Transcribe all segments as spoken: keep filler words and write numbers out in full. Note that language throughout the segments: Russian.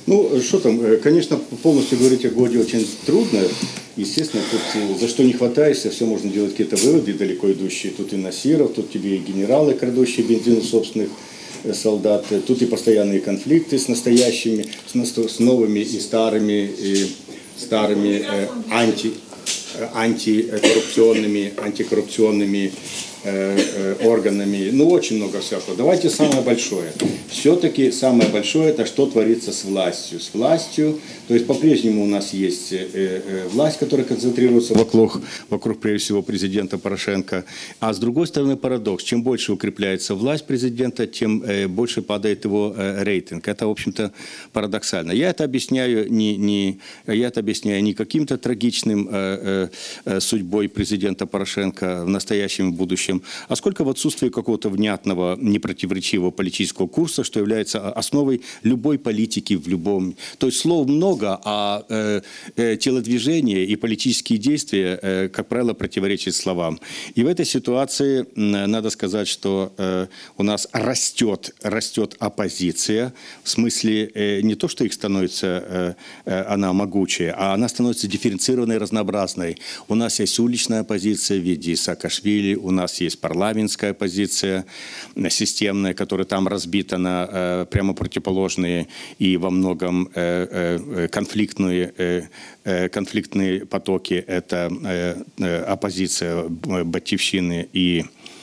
Ну, что там, конечно, полностью говорить о годе очень трудно. Естественно, тут за что не хватаешься, все можно делать какие-то выводы далеко идущие. Тут и Насиров, тут тебе и генералы, крадущие бензин собственных солдат. Тут и постоянные конфликты с настоящими, с новыми и старыми, и старыми э, анти, антикоррупционными, антикоррупционными э, э, органами. Ну, очень много всякого. Давайте самое большое. Все-таки самое большое – это что творится с властью. С властью, то есть по-прежнему у нас есть э, э, власть, которая концентрируется вокруг, вокруг, прежде всего, президента Порошенко. А с другой стороны, парадокс. Чем больше укрепляется власть президента, тем э, больше падает его э, рейтинг. Это, в общем-то, парадоксально. Я это объясняю не, не, я это объясняю не каким-то трагичным э, э, судьбой президента Порошенко в настоящем и будущем, а сколько в отсутствии какого-то внятного, непротиворечивого политического курса, что является основой любой политики в любом... То есть слов много, а э, э, телодвижения и политические действия, э, как правило, противоречат словам. И в этой ситуации э, надо сказать, что э, у нас растет, растет оппозиция, в смысле э, не то, что их становится, э, э, она могучая, а она становится дифференцированной, разнообразной. У нас есть уличная оппозиция в виде Саакашвили, у нас есть парламентская оппозиция системная, которая там разбита на э, прямо противоположные и во многом э, э, конфликтные, э, э, конфликтные потоки. Это э, э, оппозиция Батьевщины и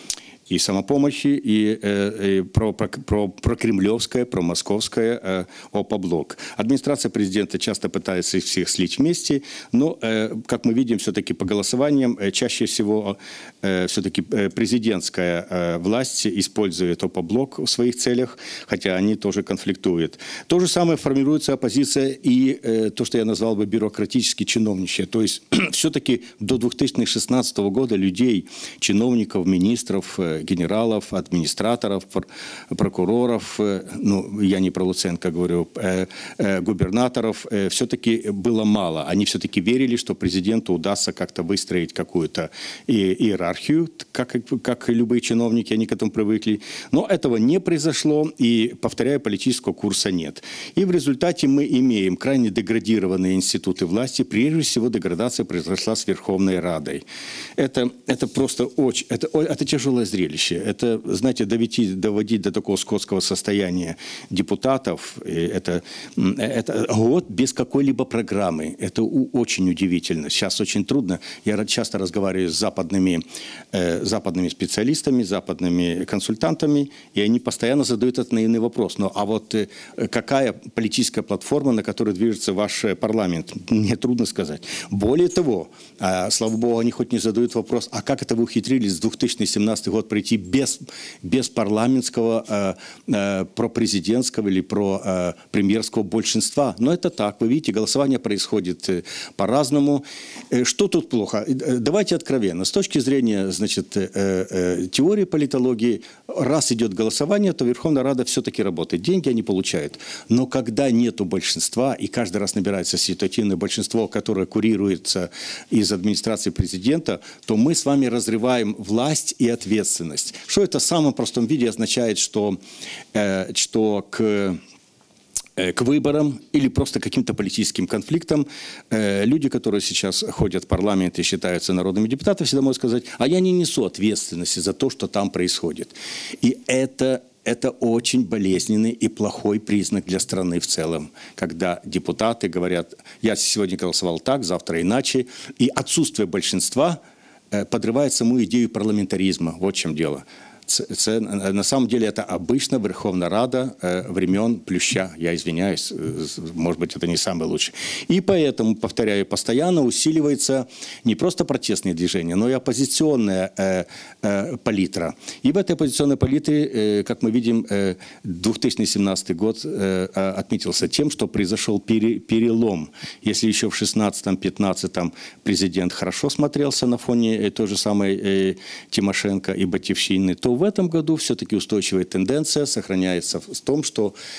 и самопомощи, и, э, и про, про, про, про кремлевское, про московское э, ОПО-блок. Администрация президента часто пытается их всех слить вместе, но, э, как мы видим, все-таки по голосованиям э, чаще всего э, все-таки президентская э, власть использует ОПО-блок в своих целях, хотя они тоже конфликтуют. То же самое формируется оппозиция и э, то, что я назвал бы бюрократически чиновничье. То есть все-таки до две тысячи шестнадцатого года людей, чиновников, министров, генералов, администраторов, прокуроров, ну, я не про Луценко говорю, губернаторов, все-таки было мало. Они все-таки верили, что президенту удастся как-то выстроить какую-то иерархию, как, как и любые чиновники, они к этому привыкли. Но этого не произошло, и, повторяю, политического курса нет. И в результате мы имеем крайне деградированные институты власти, прежде всего деградация произошла с Верховной Радой. Это, это просто очень, это, это тяжелое зрелище. Это, знаете, доводить, доводить до такого скотского состояния депутатов, это, это год без какой-либо программы. Это очень удивительно. Сейчас очень трудно. Я часто разговариваю с западными, э, западными специалистами, западными консультантами, и они постоянно задают этот наивный вопрос. Ну, а вот э, какая политическая платформа, на которой движется ваш парламент? Мне трудно сказать. Более того, э, слава богу, они хоть не задают вопрос, а как это вы ухитрились в две тысячи семнадцатый год пройти без, без парламентского, э, э, пропрезидентского или про э, премьерского большинства. Но это так. Вы видите, голосование происходит э, по-разному. Э, что тут плохо? Э, давайте откровенно. С точки зрения, значит, э, э, теории политологии, раз идет голосование, то Верховная Рада все-таки работает. Деньги они получают. Но когда нету большинства, и каждый раз набирается ситуативное большинство, которое курируется из администрации президента, то мы с вами разрываем власть и ответственность. Что это в самом простом виде означает, что, э, что к, э, к выборам или просто каким-то политическим конфликтам э, люди, которые сейчас ходят в парламент и считаются народными депутатами, всегда могут сказать, а я не несу ответственности за то, что там происходит. И это... Это очень болезненный и плохой признак для страны в целом, когда депутаты говорят, я сегодня голосовал так, завтра иначе, и отсутствие большинства подрывает саму идею парламентаризма. Вот в чем дело. Це, це, на самом деле это обычно Верховная Рада э, времен Плюща. Я извиняюсь, э, может быть, это не самое лучшее. И поэтому, повторяю, постоянно усиливается не просто протестные движения, но и оппозиционная э, э, палитра. И в этой оппозиционной палитре, э, как мы видим, э, две тысячи семнадцатый год э, отметился тем, что произошел пере, перелом. Если еще в шестнадцатом-пятнадцатом президент хорошо смотрелся на фоне той же самой э, Тимошенко и Батьевщины, то в этом году все-таки устойчивая тенденция сохраняется в том, что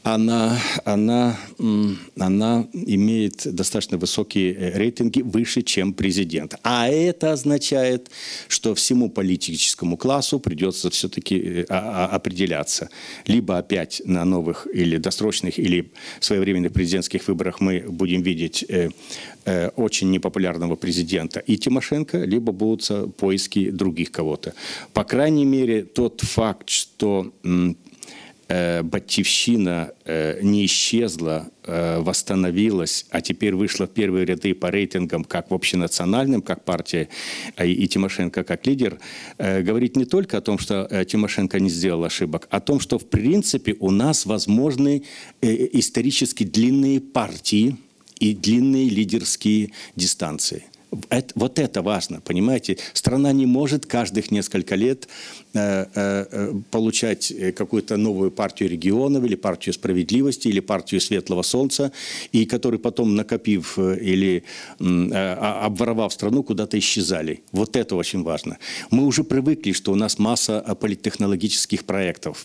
Она, она, она имеет достаточно высокие рейтинги, выше, чем президент. А это означает, что всему политическому классу придется все-таки определяться. Либо опять на новых или досрочных, или своевременных президентских выборах мы будем видеть очень непопулярного президента и Тимошенко, либо будут поиски других кого-то. По крайней мере, тот факт, что Батьевщина не исчезла, восстановилась, а теперь вышла в первые ряды по рейтингам, как в общенациональным, как партия, и Тимошенко как лидер, говорит не только о том, что Тимошенко не сделал ошибок, а о том, что в принципе у нас возможны исторически длинные партии и длинные лидерские дистанции. Это, вот это важно, понимаете? Страна не может каждых несколько лет э, э, получать какую-то новую партию регионов, или партию справедливости, или партию светлого солнца, и которые потом, накопив или э, обворовав страну, куда-то исчезали. Вот это очень важно. Мы уже привыкли, что у нас масса политтехнологических проектов.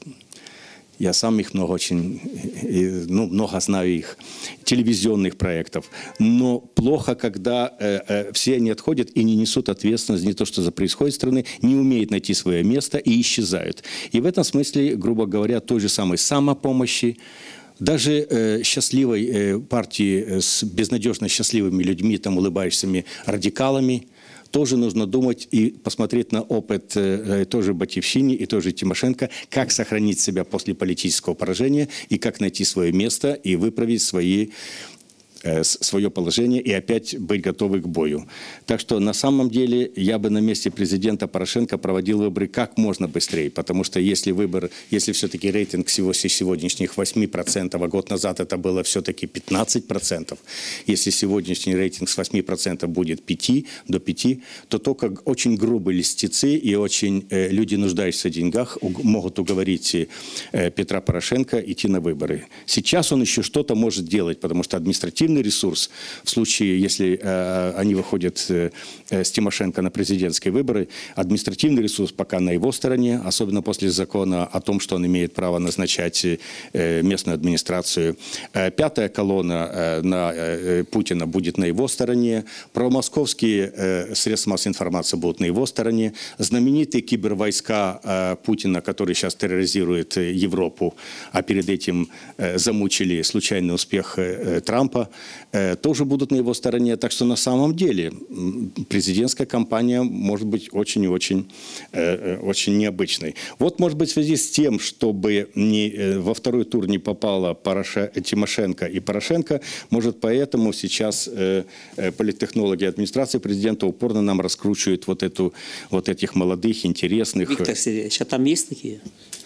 Я сам их много очень, ну, много знаю их, телевизионных проектов. Но плохо, когда э, э, все они отходят и не несут ответственность не то, что за происходит в стране, не умеют найти свое место и исчезают. И в этом смысле, грубо говоря, той же самой самопомощи, даже э, счастливой э, партии с безнадежно счастливыми людьми, там, улыбающимися радикалами, тоже нужно думать и посмотреть на опыт э, тоже Батьевщины и тоже Тимошенко, как сохранить себя после политического поражения и как найти свое место и выправить свои, э, свое положение и опять быть готовы к бою. Так что на самом деле я бы на месте президента Порошенко проводил выборы как можно быстрее, потому что если выбор, если все-таки рейтинг всего сегодняшних восемь процентов, а год назад это было все-таки пятнадцать процентов, если сегодняшний рейтинг с восьми процентов будет пяти до пяти, то только очень грубые льстецы и очень э, люди, нуждающиеся в деньгах, уг, могут уговорить э, Петра Порошенко идти на выборы. Сейчас он еще что-то может делать, потому что административный ресурс, в случае, если э, они выходят э, с Тимошенко на президентские выборы, административный ресурс пока на его стороне, особенно после закона о том, что он имеет право назначать э, местную администрацию. Э, пятая колонна э, на э, Путина будет на его стороне, промосковские э, средства массовой информации будут на его стороне, знаменитые кибервойска э, Путина, которые сейчас терроризируют э, Европу, а перед этим э, замучили случайный успех э, Трампа, э, тоже будут на его стороне. Так что на самом деле президентская кампания может быть очень и очень, э, очень необычной. Вот, может быть, в связи с тем, чтобы не, э, во второй тур не попало Пороше, Тимошенко и Порошенко, может, поэтому сейчас э, э, политтехнологи администрации президента упорно нам раскручивают вот, эту, вот этих молодых, интересных... Виктор Сергеевич, а там есть такие?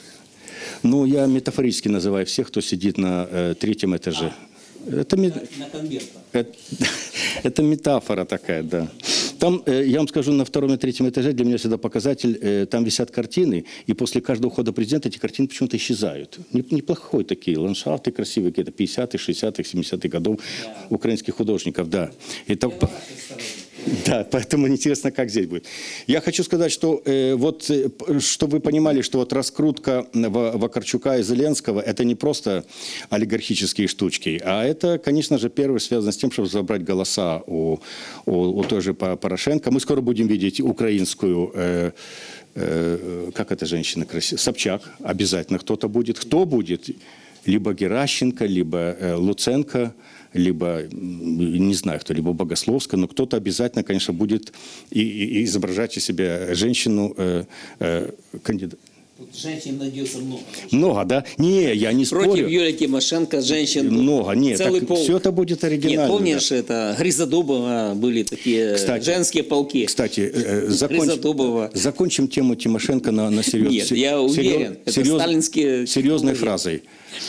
Ну, я метафорически называю всех, кто сидит на э, третьем этаже. А, это, на, на конвертах. Это, это метафора такая, да. Там, э, я вам скажу, на втором и третьем этаже для меня всегда показатель, э, там висят картины, и после каждого ухода президента эти картины почему-то исчезают. Неплохой такие ландшафты красивые, какие-то пятидесятых, шестидесятых, семидесятых годов да. украинских художников, да. Это... Да, поэтому интересно, как здесь будет. Я хочу сказать, что э, вот, э, чтобы вы понимали, что вот раскрутка Вакарчука и Зеленского – это не просто олигархические штучки, а это, конечно же, первое связано с тем, чтобы забрать голоса у, у, у той же Порошенко. Мы скоро будем видеть украинскую, э, э, как эта женщина красивая, Собчак, обязательно кто-то будет. Кто будет? Либо Геращенко, либо э, Луценко, либо, не знаю кто, либо Богословская, но кто-то обязательно, конечно, будет и, и изображать из себя женщину э, э, кандидата. Женщин найдется много. Много, да? Не, я не спорю. Против Юлии Тимошенко женщин много, нет. Целый так, полк. Все это будет оригинально. Нет, помнишь, да. это Гризодубова были такие кстати, женские полки. Кстати, э, законч... закончим тему Тимошенко на, на серьез... Нет, я уверен, серьез... это сталинские... серьезной фразой.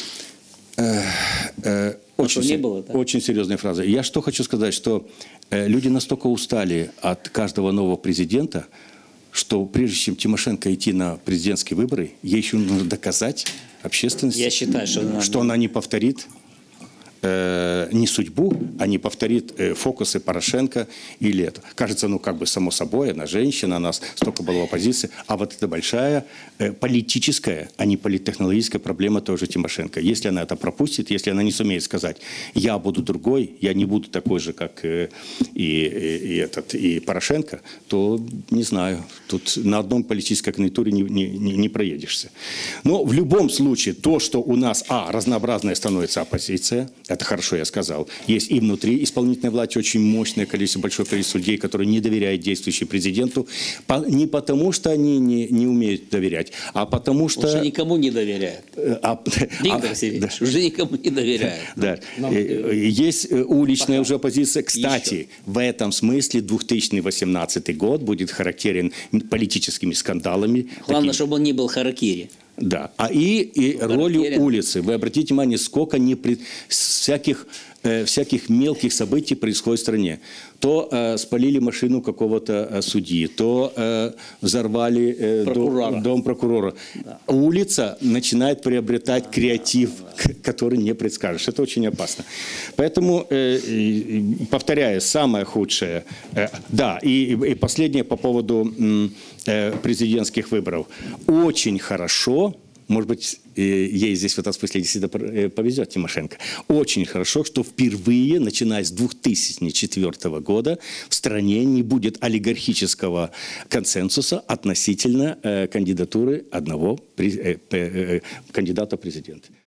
Э, э, Очень, не было, да? очень серьезная фраза. Я что хочу сказать, что э, люди настолько устали от каждого нового президента, что прежде чем Тимошенко идти на президентские выборы, ей еще нужно доказать общественности, Я считаю, что, что она не повторит э, не судьбу, а не повторит э, фокусы Порошенко или это. Кажется, ну как бы само собой, она женщина, она столько была в оппозиции, а вот это большая э, политическая, а не политтехнологическая проблема тоже Тимошенко. Если она это пропустит, если она не сумеет сказать, я буду другой, я не буду такой же, как э, и, и, и, этот, и Порошенко, то не знаю, тут на одном политической конъюнктуре не, не, не, не проедешься. Но в любом случае, то, что у нас, а, разнообразная становится оппозиция, это хорошо я сказал, есть и внутри исполнительной власти очень мощное количество, большое количество людей, которые не доверяют действующему президенту, по, не потому, что они не, не умеют доверять, а потому что... Уже никому не доверяют. А, Виктор а, Васильевич, да. уже никому не доверяют. Да. Нам... Есть уличная Пока. уже оппозиция. Кстати, Еще. в этом смысле две тысячи восемнадцатый год будет характерен политическими скандалами. Главное, такими. чтобы он не был харакири. Да. А и, и Ну, ролью характерен. улицы. Вы обратите внимание, сколько не при... всяких, э, всяких мелких событий происходит в стране. То э, спалили машину какого-то э, судьи, то э, взорвали э, дом, дом прокурора. Да. Улица начинает приобретать креатив, да. который не предскажешь. Это очень опасно. Поэтому, э, э, повторяю, самое худшее. Э, да, и, и последнее по поводу э, президентских выборов. Очень хорошо. Может быть, ей здесь в этом смысле действительно повезет Тимошенко. Очень хорошо, что впервые, начиная с две тысячи четвёртого года, в стране не будет олигархического консенсуса относительно кандидатуры одного кандидата в президенты.